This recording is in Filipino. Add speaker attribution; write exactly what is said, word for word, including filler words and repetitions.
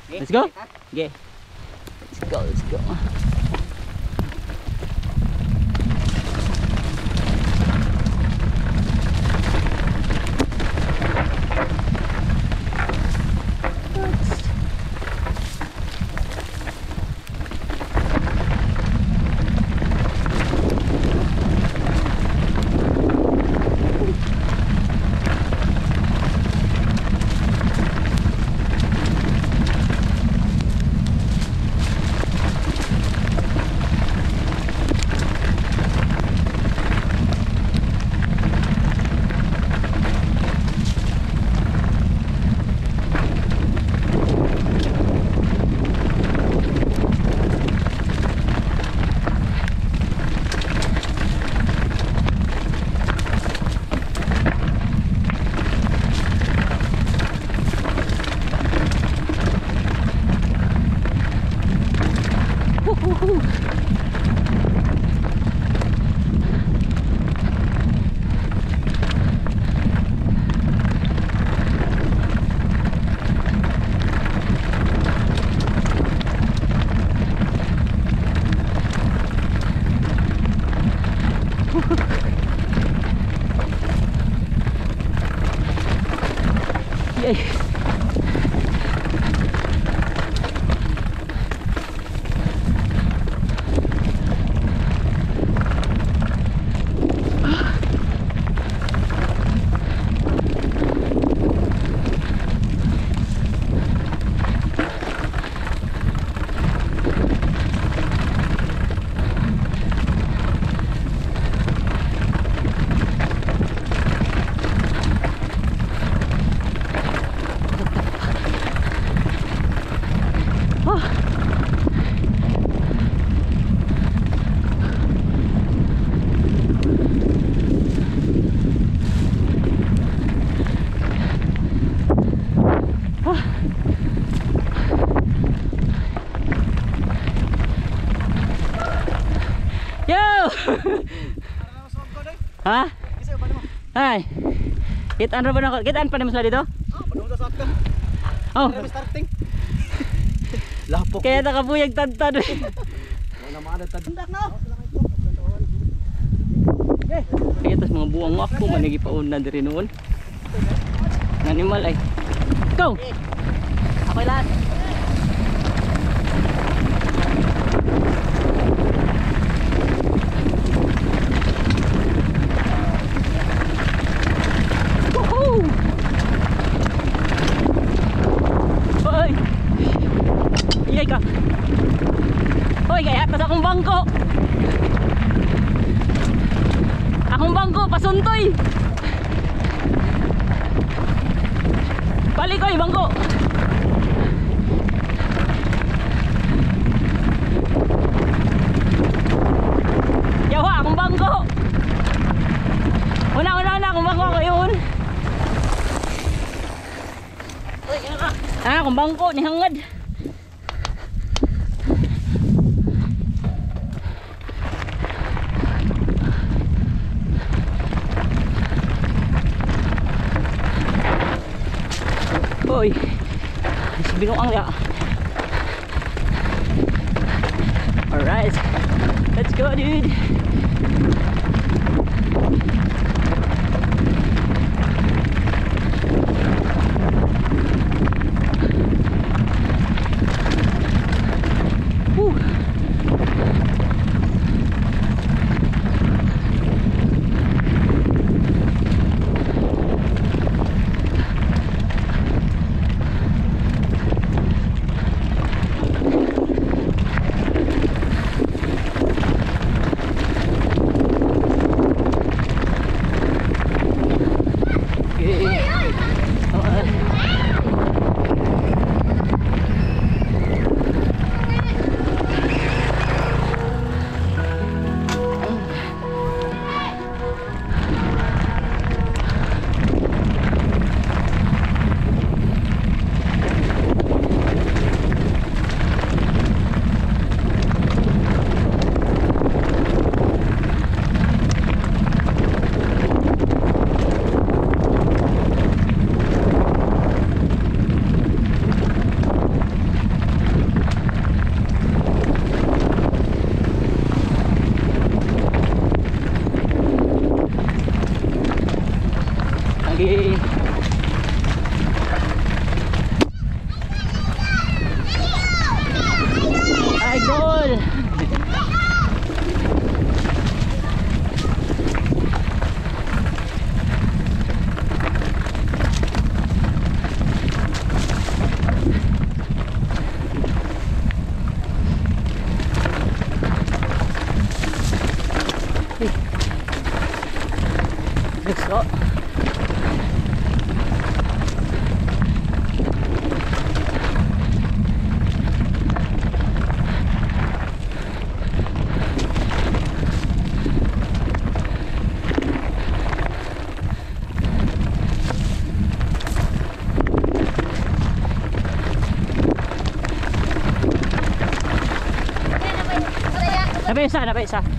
Speaker 1: Let's go. Okay. Let's go, let's go. Yay. Ha? Ay. Kitaan ra ba na? Kitaan pa ni mas dito?
Speaker 2: Ah, padung sa sakto.
Speaker 1: Oh.
Speaker 2: Starting. Lapok.
Speaker 1: Kaya nakabuyag tad-tad.
Speaker 2: Wala maada tad-tad na.
Speaker 1: Eh, kaya tas mga buwang mo ako manigi pa una diri noon. Animal ay. Go. Ako lahat. Ka. Hoy, kaya atas akong bangko. Akong bangko pasuntoy. Balik koy bangko. Yawa akong bangko. Una una una akong bangko ko yun. Hoy, kaya ka. Ah, akong bangko ni hangad. Hoy, binuang ya. Alright, let's go, dude. Woo. Nabe isa, nabe isa.